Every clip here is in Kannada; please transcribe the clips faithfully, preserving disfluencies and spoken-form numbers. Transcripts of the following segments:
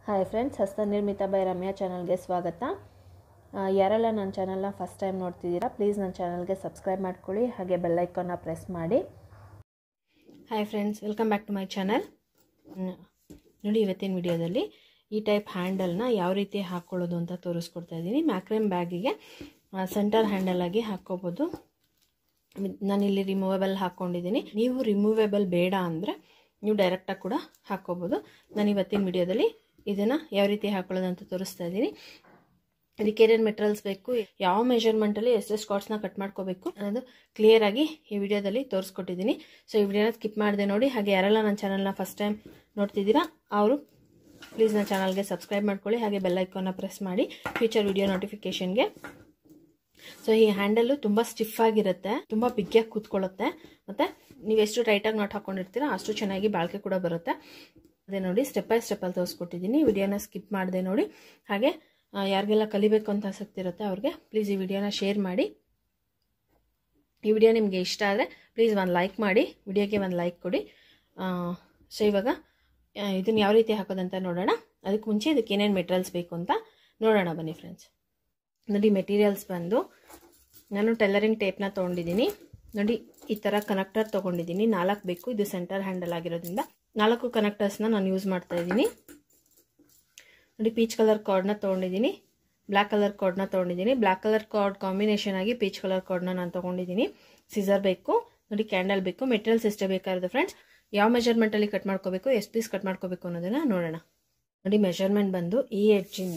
ಹಾಯ್ ಫ್ರೆಂಡ್ಸ್, ಹಸ್ತನಿರ್ಮಿತ ಬೈ ರಮ್ಯಾ ಚಾನಲ್ಗೆ ಸ್ವಾಗತ. ಯಾರೆಲ್ಲ ನನ್ನ ಚಾನಲ್ನ ಫಸ್ಟ್ ಟೈಮ್ ನೋಡ್ತಿದ್ದೀರಾ, ಪ್ಲೀಸ್ ನನ್ನ ಚಾನಲ್ಗೆ ಸಬ್ಸ್ಕ್ರೈಬ್ ಮಾಡ್ಕೊಳ್ಳಿ, ಹಾಗೆ ಬೆಲ್ ಐಕಾನ್ನ ಪ್ರೆಸ್ ಮಾಡಿ. Hi friends, welcome back to my channel. ನೋಡಿ, ಇವತ್ತಿನ ವಿಡಿಯೋದಲ್ಲಿ ಈ ಟೈಪ್ ಹ್ಯಾಂಡಲ್ನ ಯಾವ ರೀತಿ ಹಾಕ್ಕೊಳ್ಳೋದು ಅಂತ ತೋರಿಸ್ಕೊಡ್ತಾ ಇದ್ದೀನಿ. ಮ್ಯಾಕ್ರೇಮ್ ಬ್ಯಾಗಿಗೆ ಸೆಂಟರ್ ಹ್ಯಾಂಡಲಾಗಿ ಹಾಕ್ಕೋಬೋದು. ನಾನಿಲ್ಲಿ ರಿಮೂವೇಬಲ್ ಹಾಕ್ಕೊಂಡಿದ್ದೀನಿ. ನೀವು ರಿಮೂವೇಬಲ್ ಬೇಡ ಅಂದರೆ ನೀವು ಡೈರೆಕ್ಟಾಗಿ ಕೂಡ ಹಾಕ್ಕೋಬೋದು. ನಾನು ಇವತ್ತಿನ ವಿಡಿಯೋದಲ್ಲಿ ಇದನ್ನು ಯಾವ ರೀತಿ ಹಾಕೊಳ್ಳೋದು ಅಂತ ತೋರಿಸ್ತಾ ಇದ್ದೀನಿ. ಅದಕ್ಕೆ ಏನೇನು ಮೆಟೀರಿಯಲ್ಸ್ ಬೇಕು, ಯಾವ ಮೆಷರ್ಮೆಂಟಲ್ಲಿ ಎಷ್ಟೆಷ್ಟು ಕಾರ್ಡ್ಸ್ನ ಕಟ್ ಮಾಡ್ಕೋಬೇಕು ಅನ್ನೋದು ಕ್ಲಿಯರಾಗಿ ಈ ವಿಡಿಯೋದಲ್ಲಿ ತೋರಿಸ್ಕೊಟ್ಟಿದ್ದೀನಿ. ಸೊ ಈ ವಿಡಿಯೋನ ಸ್ಕಿಪ್ ಮಾಡಿದೆ ನೋಡಿ. ಹಾಗೆ ಯಾರೆಲ್ಲ ನನ್ನ ಚಾನಲ್ನ ಫಸ್ಟ್ ಟೈಮ್ ನೋಡ್ತಿದ್ದೀರಾ ಅವರು ಪ್ಲೀಸ್ ನನ್ನ ಚಾನಲ್ಗೆ ಸಬ್ಸ್ಕ್ರೈಬ್ ಮಾಡ್ಕೊಳ್ಳಿ, ಹಾಗೆ ಬೆಲ್ ಐಕಾನ್ನ ಪ್ರೆಸ್ ಮಾಡಿ ಫ್ಯೂಚರ್ ವಿಡಿಯೋ ನೋಟಿಫಿಕೇಷನ್ಗೆ. ಸೊ ಈ ಹ್ಯಾಂಡಲ್ಲು ತುಂಬ ಸ್ಟಿಫ್ ಆಗಿರುತ್ತೆ, ತುಂಬ ಬಿಗ್ಗಿಯಾಗಿ ಕೂತ್ಕೊಳ್ಳುತ್ತೆ, ಮತ್ತು ನೀವು ಎಷ್ಟು ಟೈಟಾಗಿ ನಾಟ್ ಹಾಕ್ಕೊಂಡಿರ್ತೀರ ಅಷ್ಟು ಚೆನ್ನಾಗಿ ಬಾಳಿಕೆ ಕೂಡ ಬರುತ್ತೆ. ಅದೇ ನೋಡಿ, ಸ್ಟೆಪ್ ಬೈ ಸ್ಟೆಪ್ಪಲ್ಲಿ ತೋರಿಸ್ಕೊಟ್ಟಿದ್ದೀನಿ. ವಿಡಿಯೋನ ಸ್ಕಿಪ್ ಮಾಡಿದೆ ನೋಡಿ. ಹಾಗೆ ಯಾರಿಗೆಲ್ಲ ಕಲಿಬೇಕು ಅಂತ ಆಸಕ್ತಿ ಇರುತ್ತೆ ಅವ್ರಿಗೆ ಪ್ಲೀಸ್ ಈ ವಿಡಿಯೋನ ಶೇರ್ ಮಾಡಿ. ಈ ವಿಡಿಯೋ ನಿಮಗೆ ಇಷ್ಟ ಆದರೆ ಪ್ಲೀಸ್ ಒಂದು ಲೈಕ್ ಮಾಡಿ, ವಿಡಿಯೋಗೆ ಒಂದು ಲೈಕ್ ಕೊಡಿ. ಸೊ ಇವಾಗ ಇದನ್ನು ಯಾವ ರೀತಿ ಹಾಕೋದಂತ ನೋಡೋಣ. ಅದಕ್ಕೆ ಮುಂಚೆ ಇದಕ್ಕೆ ಏನೇನು ಮೆಟೀರಿಯಲ್ಸ್ ಬೇಕು ಅಂತ ನೋಡೋಣ ಬನ್ನಿ ಫ್ರೆಂಡ್ಸ್. ನೋಡಿ, ಮೆಟೀರಿಯಲ್ಸ್ ಬಂದು ನಾನು ಟೈಲರಿಂಗ್ ಟೇಪ್ನ ತೊಗೊಂಡಿದ್ದೀನಿ. ನೋಡಿ, ಈ ಥರ ಕನೆಕ್ಟರ್ ತೊಗೊಂಡಿದ್ದೀನಿ. ನಾಲ್ಕು ಬೇಕು, ಇದು ಸೆಂಟರ್ ಹ್ಯಾಂಡಲ್ ಆಗಿರೋದ್ರಿಂದ ನಾಲ್ಕು ಕನೆಕ್ಟರ್ಸ್ನ ನಾನು ಯೂಸ್ ಮಾಡ್ತಾ ಇದ್ದೀನಿ. ನೋಡಿ, ಪೀಚ್ ಕಲರ್ ಕಾರ್ಡ್ನ ತೊಗೊಂಡಿದ್ದೀನಿ, ಬ್ಲ್ಯಾಕ್ ಕಲರ್ ಕಾರ್ಡ್ನ ತೊಗೊಂಡಿದ್ದೀನಿ. ಬ್ಲ್ಯಾಕ್ ಕಲರ್ ಕಾರ್ಡ್ ಕಾಂಬಿನೇಷನ್ ಆಗಿ ಪೀಚ್ ಕಲರ್ ಕಾರ್ಡ್ನ ನಾನು ತೊಗೊಂಡಿದ್ದೀನಿ. ಸಿಸರ್ ಬೇಕು, ನೋಡಿ ಕ್ಯಾಂಡಲ್ ಬೇಕು. ಮೆಟೀರಿಯಲ್ಸ್ ಎಷ್ಟೇ ಬೇಕಾಗಿರೋದು ಫ್ರೆಂಡ್ಸ್. ಯಾವ ಮೆಜರ್ಮೆಂಟಲ್ಲಿ ಕಟ್ ಮಾಡ್ಕೋಬೇಕು, ಎಷ್ಟು ಪೀಸ್ ಕಟ್ ಮಾಡ್ಕೋಬೇಕು ಅನ್ನೋದನ್ನು ನೋಡೋಣ. ನೋಡಿ, ಮೆಜರ್ಮೆಂಟ್ ಬಂದು ಈ ಎಡ್ಜಿಂದ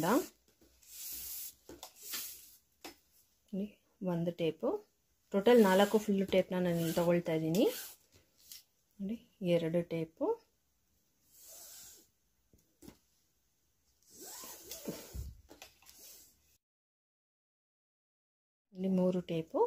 ಒಂದು ಟೇಪು, ಟೋಟಲ್ ನಾಲ್ಕು ಫುಲ್ಲು ಟೇಪ್ನ ನಾನು ತಗೊಳ್ತಾ ಇದ್ದೀನಿ. ನೋಡಿ, ಎರಡು ಟೇಪು, ಇಲ್ಲಿ ಮೂರು ಟೇಪು,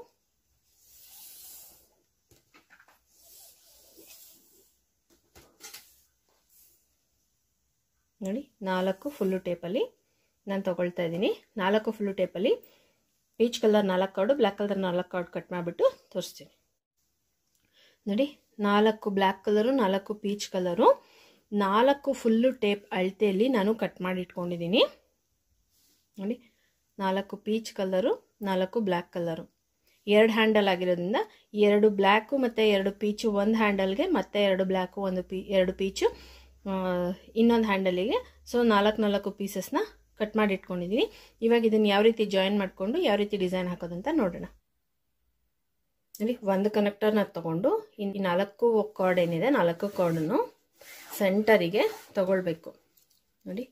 ನೋಡಿ ನಾಲ್ಕು ಫುಲ್ಲು ಟೇಪಲ್ಲಿ ನಾನು ತಗೊಳ್ತಾ ಇದ್ದೀನಿ. ನಾಲ್ಕು ಫುಲ್ಲು ಟೇಪಲ್ಲಿ ಪೀಚ್ ಕಲರ್ ನಾಲ್ಕು ಕಾರ್ಡು, ಬ್ಲ್ಯಾಕ್ ಕಲರ್ ನಾಲ್ಕು ಕಾರ್ಡ್ ಕಟ್ ಮಾಡಿಬಿಟ್ಟು ತೋರಿಸ್ತೀನಿ. ನೋಡಿ, ನಾಲ್ಕು ಬ್ಲ್ಯಾಕ್ ಕಲರು, ನಾಲ್ಕು ಪೀಚ್ ಕಲರು, ನಾಲ್ಕು ಫುಲ್ಲು ಟೇಪ್ ಅಳತೆಯಲ್ಲಿ ನಾನು ಕಟ್ ಮಾಡಿ ಇಟ್ಕೊಂಡಿದ್ದೀನಿ. ನೋಡಿ, ನಾಲ್ಕು ಪೀಚ್ ಕಲರು, ನಾಲ್ಕು ಬ್ಲ್ಯಾಕ್ ಕಲರು, ಎರಡು ಹ್ಯಾಂಡಲ್ ಆಗಿರೋದ್ರಿಂದ ಎರಡು ಬ್ಲ್ಯಾಕು ಮತ್ತು ಎರಡು ಪೀಚು ಒಂದು ಹ್ಯಾಂಡಲ್ಗೆ, ಮತ್ತು ಎರಡು ಬ್ಲ್ಯಾಕು ಒಂದು ಪೀ ಎರಡು ಪೀಚು ಇನ್ನೊಂದು ಹ್ಯಾಂಡಲಿಗೆ. ಸೊ ನಾಲ್ಕು ನಾಲ್ಕು ಪೀಸಸ್ನ ಕಟ್ ಮಾಡಿ ಇಟ್ಕೊಂಡಿದ್ದೀನಿ. ಇವಾಗ ಇದನ್ನು ಯಾವ ರೀತಿ ಜಾಯಿನ್ ಮಾಡಿಕೊಂಡು ಯಾವ ರೀತಿ ಡಿಸೈನ್ ಹಾಕೋದಂತ ನೋಡೋಣ. ನೋಡಿ, ಒಂದು ಕನೆಕ್ಟರ್ನ ತಗೊಂಡು ಈ ನಾಲ್ಕು ಕಾರ್ಡ್ ಏನಿದೆ, ನಾಲ್ಕು ಕಾರ್ಡನ್ನು ಸೆಂಟರಿಗೆ ತಗೊಳ್ಬೇಕು. ನೋಡಿ,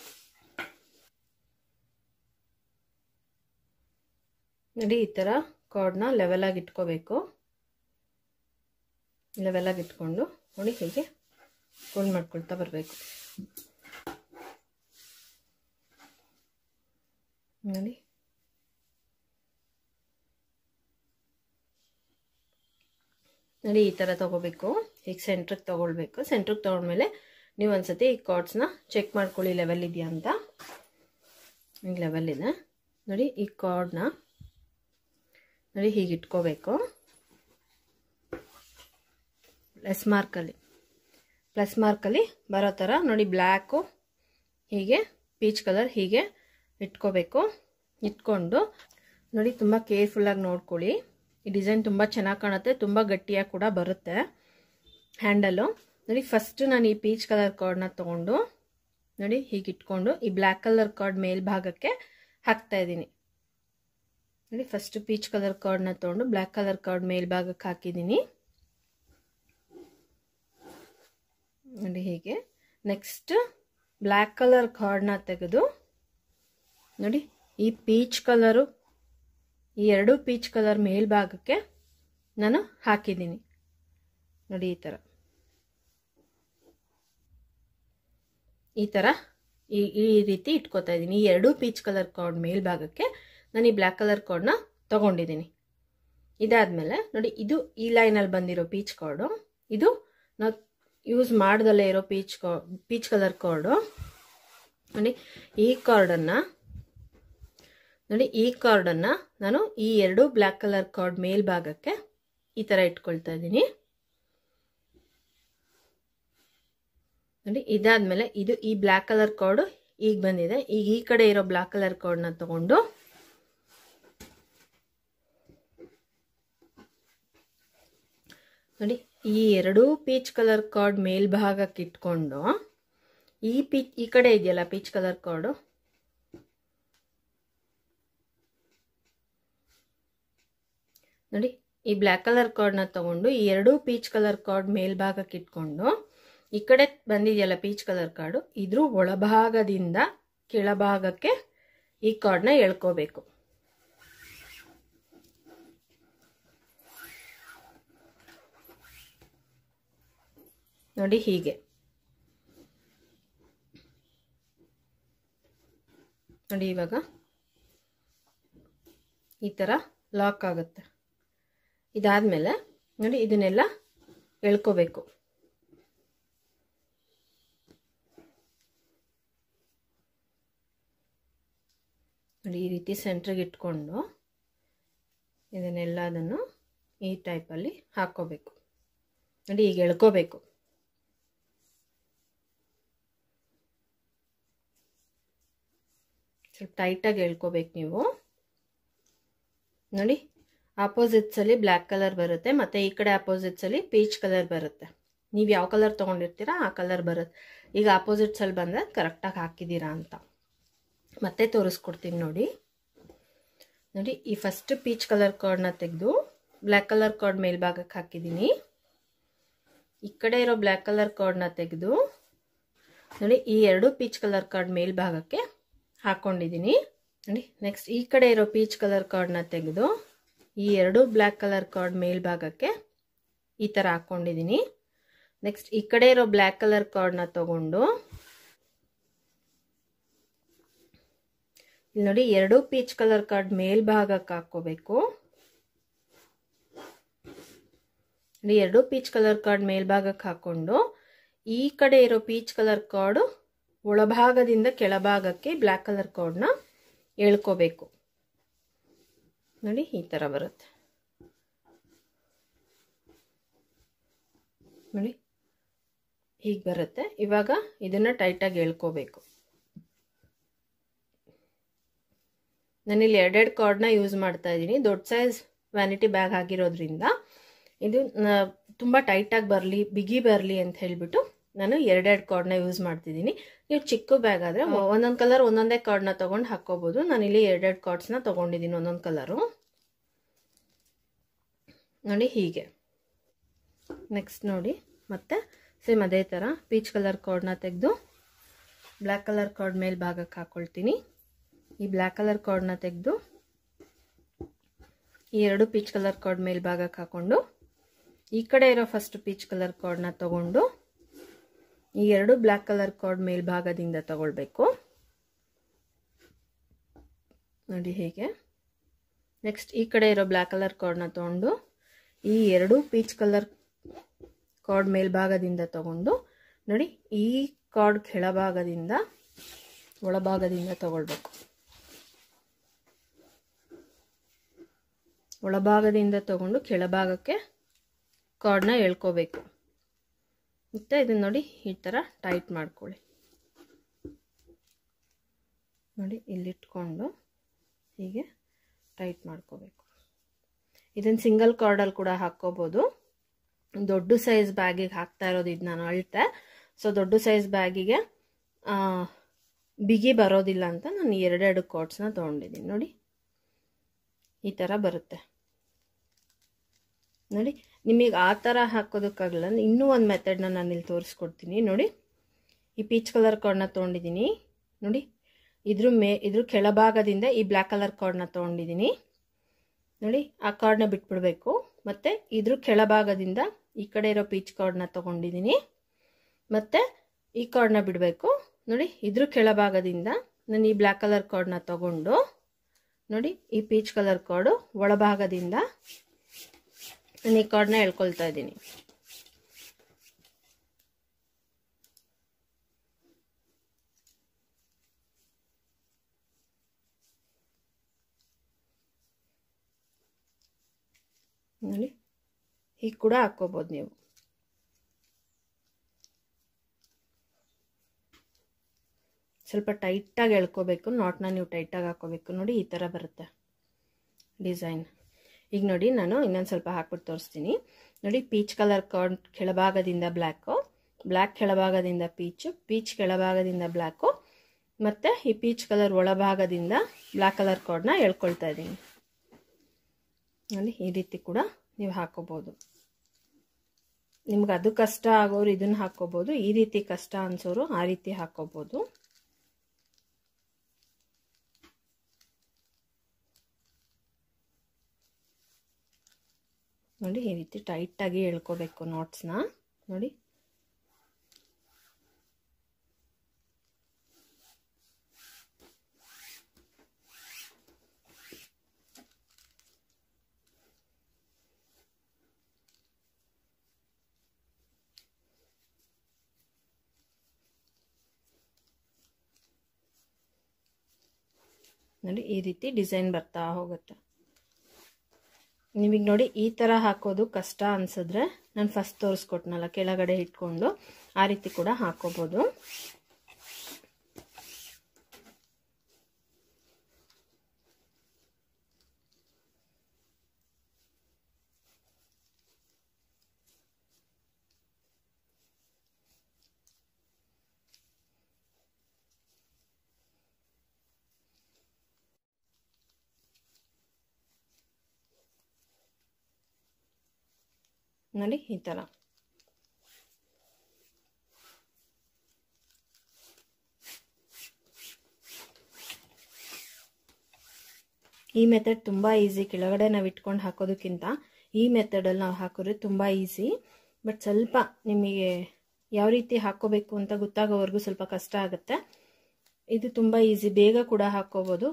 ನೋಡಿ ಈ ಥರ ಕಾರ್ಡ್ನ ಲೆವೆಲಾಗಿ ಇಟ್ಕೋಬೇಕು. ಲೆವೆಲಾಗಿ ಇಟ್ಕೊಂಡು ನೋಡಿ ಹೀಗೆ ಫೋಲ್ಡ್ ಮಾಡ್ಕೊಳ್ತಾ ಬರಬೇಕು. ನೋಡಿ, ನೋಡಿ ಈ ಥರ ತಗೋಬೇಕು. ಈಗ ಸೆಂಟ್ರಿಗೆ ತಗೊಳ್ಬೇಕು. ಸೆಂಟ್ರಿಗೆ ತಗೊಂಡ್ಮೇಲೆ ನೀವು ಒಂದ್ಸತಿ ಈ ಕಾರ್ಡ್ಸ್ನ ಚೆಕ್ ಮಾಡ್ಕೊಳ್ಳಿ, ಲೆವೆಲ್ ಇದೆಯಾ ಅಂತ. ಈಗ ಲೆವೆಲ್ ಇದೆ. ನೋಡಿ, ಈ ಕಾರ್ಡ್ನ ನೋಡಿ ಹೀಗೆ ಇಟ್ಕೋಬೇಕು. ಪ್ಲಸ್ ಮಾರ್ಕಲ್ಲಿ ಪ್ಲಸ್ ಮಾರ್ಕಲ್ಲಿ ಬರೋ ಥರ ನೋಡಿ, ಬ್ಲ್ಯಾಕು ಹೀಗೆ, ಪೀಚ್ ಕಲರ್ ಹೀಗೆ ಇಟ್ಕೋಬೇಕು. ಇಟ್ಕೊಂಡು ನೋಡಿ, ತುಂಬ ಕೇರ್ಫುಲ್ಲಾಗಿ ನೋಡ್ಕೊಳ್ಳಿ. ಈ ಡಿಸೈನ್ ತುಂಬ ಚೆನ್ನಾಗಿ ಕಾಣುತ್ತೆ, ತುಂಬ ಗಟ್ಟಿಯಾಗಿ ಕೂಡ ಬರುತ್ತೆ ಹ್ಯಾಂಡಲು. ನೋಡಿ, ಫಸ್ಟು ನಾನು ಈ ಪೀಚ್ ಕಲರ್ ಕಾರ್ಡ್ನ ತೊಗೊಂಡು ನೋಡಿ ಹೀಗೆ ಇಟ್ಕೊಂಡು ಈ ಬ್ಲ್ಯಾಕ್ ಕಲರ್ ಕಾರ್ಡ್ ಮೇಲ್ಭಾಗಕ್ಕೆ ಹಾಕ್ತಾ ಇದ್ದೀನಿ. ನೋಡಿ, ಫಸ್ಟು ಪೀಚ್ ಕಲರ್ ಕಾರ್ಡ್ನ ತೊಗೊಂಡು ಬ್ಲ್ಯಾಕ್ ಕಲರ್ ಕಾರ್ಡ್ ಮೇಲ್ಭಾಗಕ್ಕೆ ಹಾಕಿದ್ದೀನಿ. ನೋಡಿ ಹೀಗೆ. ನೆಕ್ಸ್ಟ್ ಬ್ಲ್ಯಾಕ್ ಕಲರ್ ಕಾರ್ಡ್ನ ತೆಗೆದು ನೋಡಿ ಈ ಪೀಚ್ ಕಲರು, ಈ ಎರಡು ಪೀಚ್ ಕಲರ್ ಮೇಲ್ಭಾಗಕ್ಕೆ ನಾನು ಹಾಕಿದ್ದೀನಿ. ನೋಡಿ, ಈ ಥರ ಈ ಥರ ಈ ಈ ರೀತಿ ಇಟ್ಕೋತಾ ಇದ್ದೀನಿ. ಈ ಎರಡು ಪೀಚ್ ಕಲರ್ ಕಾರ್ಡ್ ಮೇಲ್ಭಾಗಕ್ಕೆ ನಾನು ಈ ಬ್ಲ್ಯಾಕ್ ಕಲರ್ ಕಾರ್ಡ್ನ ತೊಗೊಂಡಿದ್ದೀನಿ. ಇದಾದಮೇಲೆ ನೋಡಿ, ಇದು ಈ ಲೈನಲ್ಲಿ ಬಂದಿರೋ ಪೀಚ್ ಕಾರ್ಡು, ಇದು ನಾವು ಯೂಸ್ ಮಾಡ್ದಲ್ಲೇ ಇರೋ ಪೀಚ್ ಕಾ ಪೀಚ್ ಕಲರ್ ಕಾರ್ಡು. ನೋಡಿ, ಈ ಕಾರ್ಡನ್ನು ನೋಡಿ ಈ ಕಾರ್ಡನ್ನು ನಾನು ಈ ಎರಡು ಬ್ಲ್ಯಾಕ್ ಕಲರ್ ಕಾರ್ಡ್ ಮೇಲ್ಭಾಗಕ್ಕೆ ಈ ಥರ ಇಟ್ಕೊಳ್ತಾ ಇದ್ದೀನಿ. ನೋಡಿ ಇದಾದ್ಮೇಲೆ ಇದು ಈ ಬ್ಲಾಕ್ ಕಲರ್ ಕಾರ್ಡ್ ಈಗ ಬಂದಿದೆ. ಈಗ ಈ ಕಡೆ ಇರೋ ಬ್ಲಾಕ್ ಕಲರ್ ಕಾರ್ಡ್ನ ತಗೊಂಡು ನೋಡಿ ಈ ಎರಡು ಪೀಚ್ ಕಲರ್ ಕಾರ್ಡ್ ಮೇಲ್ಭಾಗಕ್ಕೆ ಇಟ್ಕೊಂಡು ಈ ಪೀಚ್ ಈ ಕಡೆ ಇದೆಯಲ್ಲ ಪೀಚ್ ಕಲರ್ ಕಾರ್ಡು, ನೋಡಿ ಈ ಬ್ಲ್ಯಾಕ್ ಕಲರ್ ಕಾರ್ಡ್ನ ತಗೊಂಡು ಈ ಎರಡು ಪೀಚ್ ಕಲರ್ ಕಾರ್ಡ್ ಮೇಲ್ಭಾಗಕ್ಕೆ ಇಟ್ಕೊಂಡು ಈ ಕಡೆ ಬಂದಿದೆಯಲ್ಲ ಪೀಚ್ ಕಲರ್ ಕಾರ್ಡು, ಇದ್ರ ಒಳಭಾಗದಿಂದ ಕೆಳಭಾಗಕ್ಕೆ ಈ ಕಾರ್ಡ್ನ ಎಳ್ಕೋಬೇಕು. ನೋಡಿ ಹೀಗೆ. ನೋಡಿ ಇವಾಗ ಈ ತರ ಲಾಕ್ ಆಗುತ್ತೆ. ಇದಾದ್ಮೇಲೆ ನೋಡಿ ಇದನ್ನೆಲ್ಲ ಎಳ್ಕೋಬೇಕು. ನೋಡಿ ಈ ರೀತಿ ಸೆಂಟ್ರಿಗೆ ಇಟ್ಕೊಂಡು ಇದನ್ನೆಲ್ಲದನ್ನು ಈ ಟೈಪಲ್ಲಿ ಹಾಕೋಬೇಕು. ನೋಡಿ ಈಗ ಎಳ್ಕೋಬೇಕು. ಸ್ವಲ್ಪ ಟೈಟಾಗಿ ಎಳ್ಕೋಬೇಕು ನೀವು. ನೋಡಿ ಆಪೋಸಿಟ್ಸಲ್ಲಿ ಬ್ಲ್ಯಾಕ್ ಕಲರ್ ಬರುತ್ತೆ, ಮತ್ತು ಈ ಕಡೆ ಆಪೋಸಿಟ್ಸಲ್ಲಿ ಪೀಚ್ ಕಲರ್ ಬರುತ್ತೆ. ನೀವು ಯಾವ ಕಲರ್ ತೊಗೊಂಡಿರ್ತೀರಾ ಆ ಕಲರ್ ಬರುತ್ತೆ. ಈಗ ಆಪೋಸಿಟ್ಸಲ್ಲಿ ಬಂದರೆ ಕರೆಕ್ಟಾಗಿ ಹಾಕಿದ್ದೀರಾ ಅಂತ ಮತ್ತೆ ತೋರಿಸ್ಕೊಡ್ತೀನಿ ನೋಡಿ. ನೋಡಿ ಈ ಫಸ್ಟ್ ಪೀಚ್ ಕಲರ್ ಕಾರ್ಡ್ನ ತೆಗೆದು ಬ್ಲ್ಯಾಕ್ ಕಲರ್ ಕಾರ್ಡ್ ಮೇಲ್ಭಾಗಕ್ಕೆ ಹಾಕಿದ್ದೀನಿ. ಈ ಕಡೆ ಇರೋ ಬ್ಲ್ಯಾಕ್ ಕಲರ್ ಕಾರ್ಡ್ನ ತೆಗೆದು ನೋಡಿ ಈ ಎರಡು ಪೀಚ್ ಕಲರ್ ಕಾರ್ಡ್ ಮೇಲ್ಭಾಗಕ್ಕೆ ಹಾಕೊಂಡಿದ್ದೀನಿ. ನೋಡಿ ನೆಕ್ಸ್ಟ್ ಈ ಕಡೆ ಇರೋ ಪೀಚ್ ಕಲರ್ ಕಾರ್ಡ್ನ ತೆಗೆದು ಈ ಎರಡು ಬ್ಲ್ಯಾಕ್ ಕಲರ್ ಕಾರ್ಡ್ ಮೇಲ್ಭಾಗಕ್ಕೆ ಈ ಥರ ಹಾಕ್ಕೊಂಡಿದ್ದೀನಿ. ನೆಕ್ಸ್ಟ್ ಈ ಕಡೆ ಇರೋ ಬ್ಲ್ಯಾಕ್ ಕಲರ್ ಕಾರ್ಡ್ನ ತಗೊಂಡು ಇಲ್ಲಿ ನೋಡಿ ಎರಡು ಪೀಚ್ ಕಲರ್ ಕಾರ್ಡ್ ಮೇಲ್ಭಾಗಕ್ಕೆ ಹಾಕೋಬೇಕು. ನೋಡಿ ಎರಡು ಪೀಚ್ ಕಲರ್ ಕಾರ್ಡ್ ಮೇಲ್ಭಾಗಕ್ಕೆ ಹಾಕೊಂಡು ಈ ಕಡೆ ಇರೋ ಪೀಚ್ ಕಲರ್ ಕಾರ್ಡು ಒಳಭಾಗದಿಂದ ಕೆಳಭಾಗಕ್ಕೆ ಬ್ಲ್ಯಾಕ್ ಕಲರ್ ಕಾರ್ಡ್ನ ಎಳ್ಕೋಬೇಕು. ನೋಡಿ ಈ ಥರ ಬರುತ್ತೆ. ನೋಡಿ ಹೀಗೆ ಬರುತ್ತೆ. ಇವಾಗ ಇದನ್ನ ಟೈಟಾಗಿ ಎಳ್ಕೋಬೇಕು. ನಾನಿಲ್ಲಿ ಎರಡೆರಡು ಕಾರ್ಡ್ನ ಯೂಸ್ ಮಾಡ್ತಾ ಇದ್ದೀನಿ. ದೊಡ್ಡ ಸೈಜ್ ವ್ಯಾನಿಟಿ ಬ್ಯಾಗ್ ಆಗಿರೋದ್ರಿಂದ ಇದು ತುಂಬ ಟೈಟಾಗಿ ಬರಲಿ, ಬಿಗಿ ಬರಲಿ ಅಂತ ಹೇಳಿಬಿಟ್ಟು ನಾನು ಎರಡೆರಡು ಕಾರ್ಡ್ನ ಯೂಸ್ ಮಾಡ್ತಿದ್ದೀನಿ. ನೀವು ಚಿಕ್ಕ ಬ್ಯಾಗ್ ಆದರೆ ಒಂದೊಂದು ಕಲರ್ ಒಂದೊಂದೇ ಕಾರ್ಡ್ನ ತೊಗೊಂಡು ಹಾಕ್ಕೋಬೋದು. ನಾನಿಲ್ಲಿ ಎರಡೆರಡು ಕಾರ್ಡ್ಸ್ನ ತೊಗೊಂಡಿದ್ದೀನಿ ಒಂದೊಂದು ಕಲರು. ನೋಡಿ ಹೀಗೆ. ನೆಕ್ಸ್ಟ್ ನೋಡಿ ಮತ್ತೆ ಸೇಮ್ ಅದೇ ಥರ ಪೀಚ್ ಕಲರ್ ಕಾರ್ಡ್ನ ತೆಗೆದು ಬ್ಲ್ಯಾಕ್ ಕಲರ್ ಕಾರ್ಡ್ ಮೇಲೆ ಭಾಗಕ್ಕೆ ಹಾಕ್ಕೊಳ್ತೀನಿ. ಈ ಬ್ಲ್ಯಾಕ್ ಕಲರ್ ಕಾರ್ಡ್ನ ತೆಗೆದು ಈ ಎರಡು ಪೀಚ್ ಕಲರ್ ಕಾರ್ಡ್ ಮೇಲೆ ಭಾಗಕ್ಕೆ ಹಾಕ್ಕೊಂಡು ಈ ಕಡೆ ಇರೋ ಫಸ್ಟ್ ಪೀಚ್ ಕಲರ್ ಕಾರ್ಡ್ನ ತಗೊಂಡು ಈ ಎರಡು ಬ್ಲ್ಯಾಕ್ ಕಲರ್ ಕಾರ್ಡ್ ಮೇಲ್ಭಾಗದಿಂದ ತಗೊಳ್ಬೇಕು. ನೋಡಿ ಹೀಗೆ. ನೆಕ್ಸ್ಟ್ ಈ ಕಡೆ ಇರೋ ಬ್ಲ್ಯಾಕ್ ಕಲರ್ ಕಾರ್ಡ್ನ ತಗೊಂಡು ಈ ಎರಡು ಪೀಚ್ ಕಲರ್ ಕಾರ್ಡ್ ಮೇಲ್ಭಾಗದಿಂದ ತಗೊಂಡು ನೋಡಿ ಈ ಕಾರ್ಡ್ ಕೆಳಭಾಗದಿಂದ ಒಳಭಾಗದಿಂದ ತಗೊಳ್ಬೇಕು. ಒಳಭಾಗದಿಂದ ತಗೊಂಡು ಕೆಳಭಾಗಕ್ಕೆ ಕಾರ್ಡ್ನ ಎಳ್ಕೋಬೇಕು. ಮತ್ತೆ ಇದನ್ನ ನೋಡಿ ಈ ಥರ ಟೈಟ್ ಮಾಡ್ಕೊಳ್ಳಿ. ನೋಡಿ ಇಲ್ಲಿಟ್ಕೊಂಡು ಹೀಗೆ ಟೈಟ್ ಮಾಡ್ಕೋಬೇಕು. ಇದನ್ನು ಸಿಂಗಲ್ ಕಾರ್ಡಲ್ಲಿ ಕೂಡ ಹಾಕ್ಕೋಬೋದು. ದೊಡ್ಡ ಸೈಜ್ ಬ್ಯಾಗಿಗೆ ಹಾಕ್ತಾ ಇರೋದು ಇದು ನಾನು ಅಳತೆ. ಸೊ ದೊಡ್ಡ ಸೈಜ್ ಬ್ಯಾಗಿಗೆ ಬಿಗಿ ಬರೋದಿಲ್ಲ ಅಂತ ನಾನು ಎರಡೆರಡು ಕಾರ್ಡ್ಸ್ನ ತೊಗೊಂಡಿದ್ದೀನಿ. ನೋಡಿ ಈ ಥರ ಬರುತ್ತೆ. ನೋಡಿ ನಿಮಗೆ ಆ ಥರ ಹಾಕೋದಕ್ಕಾಗಲ್ಲ, ಇನ್ನೂ ಒಂದು ಮೆಥಡ್ನ ನಾನು ಇಲ್ಲಿ ತೋರಿಸ್ಕೊಡ್ತೀನಿ. ನೋಡಿ ಈ ಪೀಚ್ ಕಲರ್ ಕಾರ್ಡ್ನ ತೊಗೊಂಡಿದ್ದೀನಿ. ನೋಡಿ ಇದ್ರ ಮೇ ಇದ್ರ ಕೆಳಭಾಗದಿಂದ ಈ ಬ್ಲ್ಯಾಕ್ ಕಲರ್ ಕಾರ್ಡ್ನ ತೊಗೊಂಡಿದ್ದೀನಿ. ನೋಡಿ ಆ ಕಾರ್ಡ್ನ ಬಿಟ್ಬಿಡ್ಬೇಕು. ಮತ್ತು ಇದ್ರ ಕೆಳಭಾಗದಿಂದ ಈ ಕಡೆ ಇರೋ ಪೀಚ್ ಕಾರ್ಡ್ನ ತೊಗೊಂಡಿದ್ದೀನಿ. ಮತ್ತು ಈ ಕಾರ್ಡ್ನ ಬಿಡಬೇಕು. ನೋಡಿ ಇದ್ರ ಕೆಳಭಾಗದಿಂದ ನಾನು ಈ ಬ್ಲ್ಯಾಕ್ ಕಲರ್ ಕಾರ್ಡ್ನ ತಗೊಂಡು ನೋಡಿ ಈ ಪೀಚ್ ಕಲರ್ ಕಾರ್ಡು ಒಳಭಾಗದಿಂದ ನಾನು ಈ ಕಾರ್ಡ್ನ ಎಳ್ಕೊಳ್ತಾ ಇದ್ದೀನಿ. ನೋಡಿ ಹೀಗೆ ಕೂಡ ಹಾಕ್ಕೋಬೋದು ನೀವು. ಸ್ವಲ್ಪ ಟೈಟಾಗಿ ಎಳ್ಕೋಬೇಕು. ನಾಟ್ನ ನೀವು ಟೈಟಾಗಿ ಹಾಕೋಬೇಕು. ನೋಡಿ ಈ ಥರ ಬರುತ್ತೆ ಡಿಸೈನ್. ಈಗ ನೋಡಿ ನಾನು ಇನ್ನೊಂದು ಸ್ವಲ್ಪ ಹಾಕ್ಬಿಟ್ಟು ತೋರಿಸ್ತೀನಿ. ನೋಡಿ ಪೀಚ್ ಕಲರ್ ಕಾರ್ಡ್ ಕೆಳಭಾಗದಿಂದ ಬ್ಲ್ಯಾಕು, ಬ್ಲ್ಯಾಕ್ ಕೆಳಭಾಗದಿಂದ ಪೀಚು, ಪೀಚ್ ಕೆಳಭಾಗದಿಂದ ಬ್ಲ್ಯಾಕು, ಮತ್ತು ಈ ಪೀಚ್ ಕಲರ್ ಒಳಭಾಗದಿಂದ ಬ್ಲ್ಯಾಕ್ ಕಲರ್ ಕಾರ್ಡ್ನ ಎಳ್ಕೊಳ್ತಾ ಇದ್ದೀನಿ. ನೋಡಿ ಈ ರೀತಿ ಕೂಡ ನೀವು ಹಾಕೋಬೋದು. ನಿಮ್ಗೆ ಅದು ಕಷ್ಟ ಆಗೋರು ಇದನ್ನು ಹಾಕೋಬೋದು, ಈ ರೀತಿ ಕಷ್ಟ ಅನ್ಸೋರು ಆ ರೀತಿ ಹಾಕೋಬೋದು. ನೋಡಿ ಈ ರೀತಿ ಟೈಟಾಗಿ ಎಳ್ಕೋಬೇಕು ನಾಟ್ಸ್ನ. ನೋಡಿ ನೋಡಿ ಈ ರೀತಿ ಡಿಸೈನ್ ಬರ್ತಾ ಹೋಗುತ್ತೆ. ನಿಮಗೆ ನೋಡಿ ಈ ಥರ ಹಾಕೋದು ಕಷ್ಟ ಅನ್ಸಿದ್ರೆ ನಾನು ಫಸ್ಟ್ ತೋರಿಸ್ಕೊಟ್ನಲ್ಲ ಕೆಳಗಡೆ ಇಟ್ಕೊಂಡು ಆ ರೀತಿ ಕೂಡ ಹಾಕೋಬೋದು. ನೋಡಿ ಈ ಥರ ಈ ಮೆಥಡ್ ತುಂಬ ಈಸಿ. ಕೆಳಗಡೆ ನಾವು ಇಟ್ಕೊಂಡು ಹಾಕೋದಕ್ಕಿಂತ ಈ ಮೆಥಡಲ್ಲಿ ನಾವು ಹಾಕಿದ್ರೆ ತುಂಬ ಈಸಿ. ಬಟ್ ಸ್ವಲ್ಪ ನಿಮಗೆ ಯಾವ ರೀತಿ ಹಾಕೋಬೇಕು ಅಂತ ಗೊತ್ತಾಗೋವರೆಗೂ ಸ್ವಲ್ಪ ಕಷ್ಟ ಆಗುತ್ತೆ. ಇದು ತುಂಬ ಈಸಿ, ಬೇಗ ಕೂಡ ಹಾಕೋಬೋದು.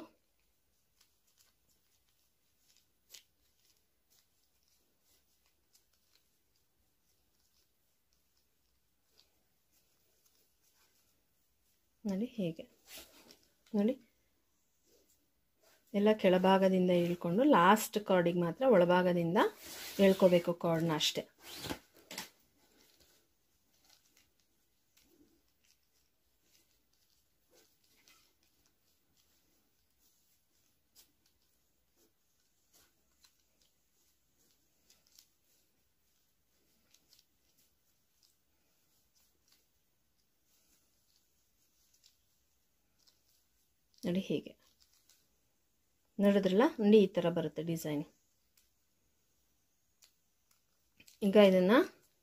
ನೋಡಿ ಹೇಗೆ ನೋಡಿ ಎಲ್ಲ ಕೆಳಭಾಗದಿಂದ ಇಳ್ಕೊಂಡು ಲಾಸ್ಟ್ ಕಾರ್ಡಿಗೆ ಮಾತ್ರ ಒಳಭಾಗದಿಂದ ಎಳ್ಕೋಬೇಕು ಕಾರ್ಡ್ನ ಅಷ್ಟೇ. ನೋಡಿ ಹೀಗೆ ನೋಡಿದ್ರಲ್ಲ, ನೋಡಿ ಈ ಥರ ಬರುತ್ತೆ ಡಿಸೈನ್. ಈಗ ಇದನ್ನು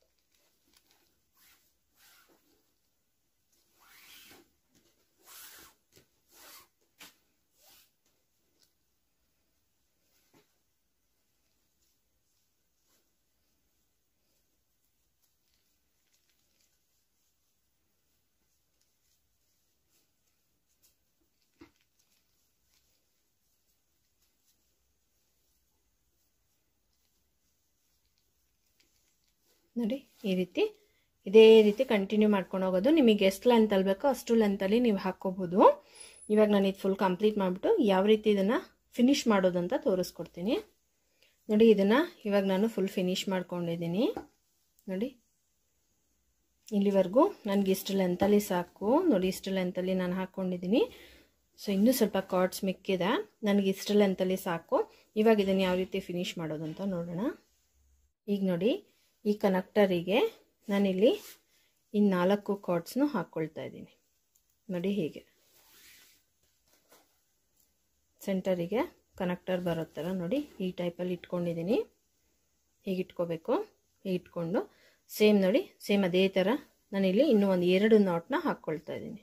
ನೋಡಿ ಈ ರೀತಿ ಇದೇ ರೀತಿ ಕಂಟಿನ್ಯೂ ಮಾಡ್ಕೊಂಡು ಹೋಗೋದು. ನಿಮಗೆ ಎಷ್ಟು ಲೆಂತ್ ಅಲ್ಲಿ ಬೇಕೋ ಅಷ್ಟು ಲೆಂತಲ್ಲಿ ನೀವು ಹಾಕ್ಕೋಬೋದು. ಇವಾಗ ನಾನು ಇದು ಫುಲ್ ಕಂಪ್ಲೀಟ್ ಮಾಡಿಬಿಟ್ಟು ಯಾವ ರೀತಿ ಇದನ್ನು ಫಿನಿಶ್ ಮಾಡೋದು ಅಂತ ತೋರಿಸ್ಕೊಡ್ತೀನಿ. ನೋಡಿ ಇದನ್ನು ಇವಾಗ ನಾನು ಫುಲ್ ಫಿನಿಶ್ ಮಾಡ್ಕೊಂಡಿದ್ದೀನಿ. ನೋಡಿ ಇಲ್ಲಿವರೆಗೂ ನನಗೆ ಇಷ್ಟು ಲೆಂತಲ್ಲಿ ಸಾಕು. ನೋಡಿ ಇಷ್ಟು ಲೆಂತಲ್ಲಿ ನಾನು ಹಾಕ್ಕೊಂಡಿದ್ದೀನಿ. ಸೊ ಇನ್ನೂ ಸ್ವಲ್ಪ ಕಾರ್ಡ್ಸ್ ಮಿಕ್ಕಿದೆ, ನನಗೆ ಇಷ್ಟು ಲೆಂತಲ್ಲಿ ಸಾಕು. ಇವಾಗ ಇದನ್ನು ಯಾವ ರೀತಿ ಫಿನಿಶ್ ಮಾಡೋದು ಅಂತ ನೋಡೋಣ. ಈಗ ನೋಡಿ ಈ ಕನೆಕ್ಟರಿಗೆ ನಾನಿಲ್ಲಿ ಈ ನಾಲ್ಕು ಕಾರ್ಡ್ಸ್ನು ಹಾಕ್ಕೊಳ್ತಾ ಇದ್ದೀನಿ. ನೋಡಿ ಹೀಗೆ ಸೆಂಟರಿಗೆ ಕನೆಕ್ಟರ್ ಬರೋ ಥರ ನೋಡಿ ಈ ಟೈಪಲ್ಲಿ ಇಟ್ಕೊಂಡಿದ್ದೀನಿ. ಹೀಗೆ ಇಟ್ಕೋಬೇಕು. ಹೀಗೆ ಇಟ್ಕೊಂಡು ಸೇಮ್ ನೋಡಿ ಸೇಮ್ ಅದೇ ಥರ ನಾನಿಲ್ಲಿ ಇನ್ನೂ ಒಂದು ಎರಡು ನಾಟ್ನ ಹಾಕ್ಕೊಳ್ತಾ ಇದ್ದೀನಿ.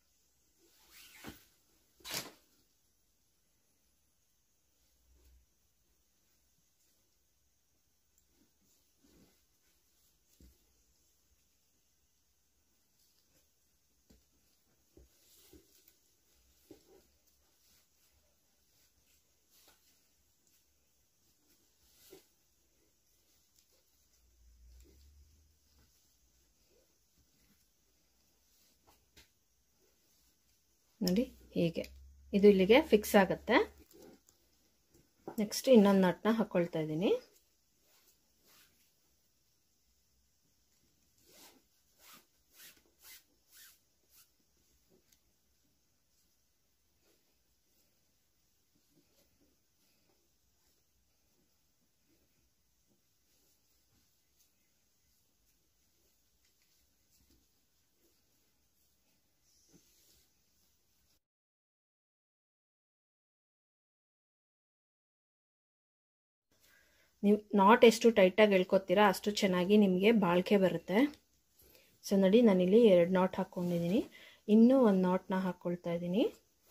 ನೋಡಿ ಹೀಗೆ ಇದು ಇಲ್ಲಿಗೆ ಫಿಕ್ಸ್ ಆಗುತ್ತೆ. ನೆಕ್ಸ್ಟ್ ಇನ್ನೊಂದು ನಟ್ನ ಹಾಕ್ಕೊಳ್ತಾ ಇದ್ದೀನಿ. ನೀವು ನಾಟ್ ಎಷ್ಟು ಟೈಟಾಗಿ ಎಳ್ಕೊತೀರಾ ಅಷ್ಟು ಚೆನ್ನಾಗಿ ನಿಮಗೆ ಬಾಳಿಕೆ ಬರುತ್ತೆ. ಸೊ ನೋಡಿ ನಾನಿಲ್ಲಿ ಎರಡು ನಾಟ್ ಹಾಕ್ಕೊಂಡಿದ್ದೀನಿ, ಇನ್ನೂ ಒಂದು ನಾಟ್ನ ಹಾಕ್ಕೊಳ್ತಾ ಇದ್ದೀನಿ.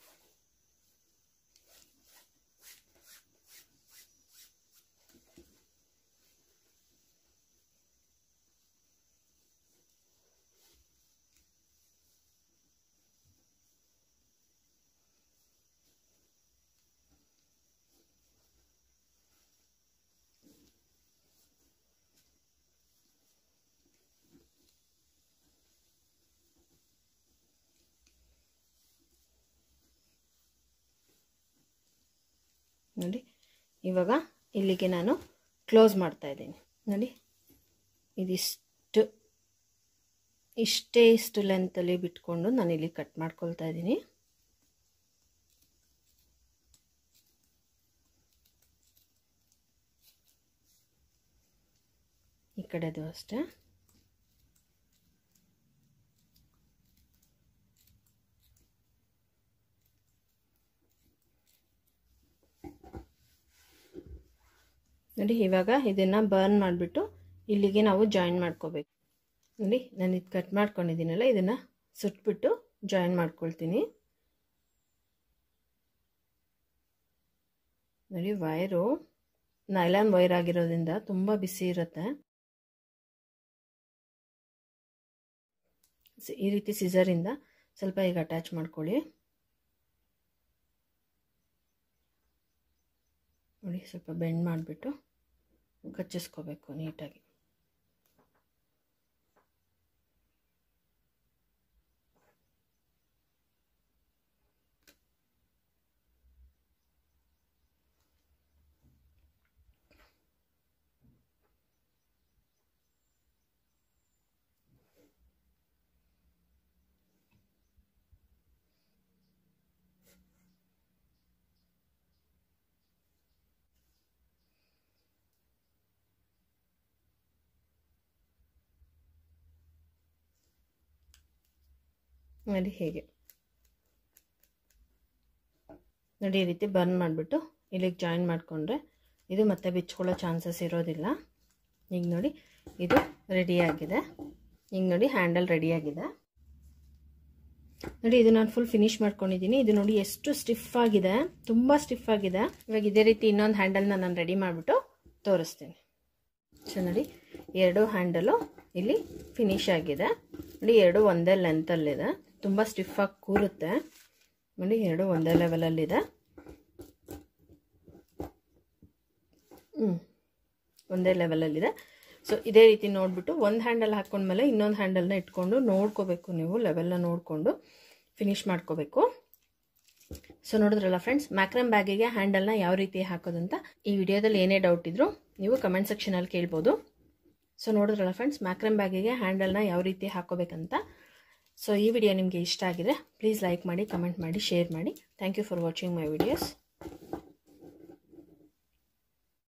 ನೋಡಿ ಇವಾಗ ಇಲ್ಲಿಗೆ ನಾನು ಕ್ಲೋಸ್ ಮಾಡ್ತಾ ಇದ್ದೀನಿ. ನೋಡಿ ಇದಿಷ್ಟು ಇಷ್ಟೇ ಇಷ್ಟು ಲೆಂತಲ್ಲಿ ಬಿಟ್ಕೊಂಡು ನಾನು ಇಲ್ಲಿ ಕಟ್ ಮಾಡ್ಕೊಳ್ತಾ ಇದ್ದೀನಿ. ಈ ಕಡೆದು ಅಷ್ಟೇ. ನೋಡಿ ಇವಾಗ ಇದನ್ನು ಬರ್ನ್ ಮಾಡಿಬಿಟ್ಟು ಇಲ್ಲಿಗೆ ನಾವು ಜಾಯಿನ್ ಮಾಡ್ಕೋಬೇಕು. ನೋಡಿ ನಾನು ಇದು ಕಟ್ ಮಾಡ್ಕೊಂಡಿದ್ದೀನಲ್ಲ, ಇದನ್ನು ಸುಟ್ಬಿಟ್ಟು ಜಾಯಿನ್ ಮಾಡ್ಕೊಳ್ತೀನಿ. ನೋಡಿ ವೈರು ನೈಲಾನ್ ವೈರ್ ಆಗಿರೋದ್ರಿಂದ ತುಂಬ ಬಿಸಿ ಇರುತ್ತೆ. ಈ ರೀತಿ ಸಿಸರಿಂದ ಸ್ವಲ್ಪ ಈಗ ಅಟ್ಯಾಚ್ ಮಾಡ್ಕೊಳ್ಳಿ. ನೋಡಿ ಸ್ವಲ್ಪ ಬೆಂಡ್ ಮಾಡಿಬಿಟ್ಟು ಕಚ್ಚಿಸ್ಕೋಬೇಕು ನೀಟಾಗಿ. ನೋಡಿ ಹೇಗೆ ನೋಡಿ ಈ ರೀತಿ ಬರ್ನ್ ಮಾಡಿಬಿಟ್ಟು ಇಲ್ಲಿಗೆ ಜಾಯಿನ್ ಮಾಡಿಕೊಂಡ್ರೆ ಇದು ಮತ್ತೆ ಬಿಚ್ಕೊಳ್ಳೋ ಚಾನ್ಸಸ್ ಇರೋದಿಲ್ಲ. ಈಗ ನೋಡಿ ಇದು ರೆಡಿಯಾಗಿದೆ. ಈಗ ನೋಡಿ ಹ್ಯಾಂಡಲ್ ರೆಡಿಯಾಗಿದೆ. ನೋಡಿ ಇದು ನಾನು ಫುಲ್ ಫಿನಿಶ್ ಮಾಡ್ಕೊಂಡಿದ್ದೀನಿ. ಇದು ನೋಡಿ ಎಷ್ಟು ಸ್ಟಿಫ್ ಆಗಿದೆ, ತುಂಬ ಸ್ಟಿಫ್ ಆಗಿದೆ. ಇವಾಗ ಇದೇ ರೀತಿ ಇನ್ನೊಂದು ಹ್ಯಾಂಡಲ್ನ ನಾನು ರೆಡಿ ಮಾಡಿಬಿಟ್ಟು ತೋರಿಸ್ತೀನಿ. ಸೊ ನೋಡಿ ಎರಡು ಹ್ಯಾಂಡಲು ಇಲ್ಲಿ ಫಿನಿಶ್ ಆಗಿದೆ. ನೋಡಿ ಎರಡು ಒಂದೇ ಲೆಂತಲ್ಲಿದೆ, ತುಂಬ ಸ್ಟಿಫಾಗಿ ಕೂರುತ್ತೆ. ನೋಡಿ ಎರಡು ಒಂದೇ ಲೆವೆಲಲ್ಲಿದೆ. ಹ್ಞೂ ಒಂದೇ ಲೆವೆಲಲ್ಲಿದೆ. ಸೊ ಇದೇ ರೀತಿ ನೋಡಿಬಿಟ್ಟು ಒಂದು ಹ್ಯಾಂಡಲ್ ಹಾಕ್ಕೊಂಡ್ಮೇಲೆ ಇನ್ನೊಂದು ಹ್ಯಾಂಡಲ್ನ ಇಟ್ಕೊಂಡು ನೋಡ್ಕೋಬೇಕು, ನೀವು ಲೆವೆಲ್ನ ನೋಡಿಕೊಂಡು ಫಿನಿಶ್ ಮಾಡ್ಕೋಬೇಕು. ಸೊ ನೋಡಿದ್ರಲ್ಲ ಫ್ರೆಂಡ್ಸ್, ಮ್ಯಾಕ್ರಮ್ ಬ್ಯಾಗಿಗೆ ಹ್ಯಾಂಡಲ್ನ ಯಾವ ರೀತಿ ಹಾಕೋದಂತ ಈ ವಿಡಿಯೋದಲ್ಲಿ ಏನೇ ಡೌಟ್ ಇದ್ರೂ ನೀವು ಕಮೆಂಟ್ ಸೆಕ್ಷನಲ್ಲಿ ಕೇಳ್ಬೋದು. ಸೊ ನೋಡಿದ್ರಲ್ಲ ಫ್ರೆಂಡ್ಸ್, ಮ್ಯಾಕ್ರಮ್ ಬ್ಯಾಗಿಗೆ ಹ್ಯಾಂಡಲ್ನ ಯಾವ ರೀತಿ ಹಾಕೋಬೇಕಂತ. ಸೊ ಈ ವಿಡಿಯೋ ನಿಮಗೆ ಇಷ್ಟ ಆಗಿದೆ ಪ್ಲೀಸ್ ಲೈಕ್ ಮಾಡಿ, ಕಮೆಂಟ್ ಮಾಡಿ, ಶೇರ್ ಮಾಡಿ. Thank you for watching my videos.